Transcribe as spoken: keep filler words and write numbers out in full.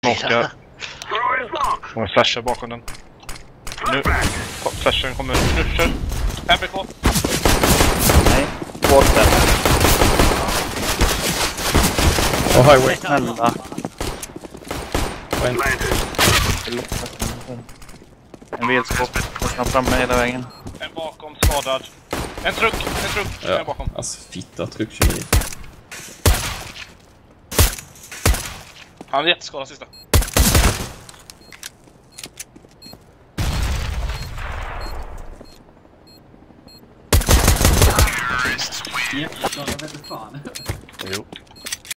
Smockar. Och en flasher bakom den. Nu. Flashern kommer. Nu kör. M B K. Nej. Båten. Och highway. Snälla. En. En vedskåp. Jag ska framme hela vägen. En bakom skadad. En truck. En truck. Ja, En bakom. alltså fitta truckkemi. Han är jätteskadad sista. Ja, jag vet inte fan.